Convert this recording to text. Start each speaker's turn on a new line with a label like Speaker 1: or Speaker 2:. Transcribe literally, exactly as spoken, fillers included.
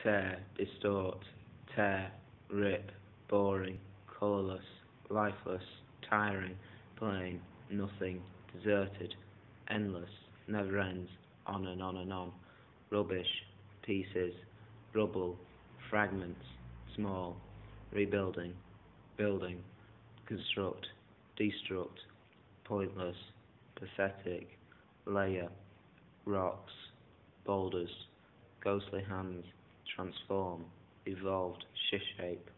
Speaker 1: tear, distort, tear, rip, boring, colourless, lifeless, tiring, plain, nothing, deserted, endless, never ends, on and on and on, rubbish, pieces, rubble, fragments, small, rebuilding, building, construct, destruct, pointless, pathetic, layer, rocks, boulders, ghostly hands, transform, evolved, shish shape.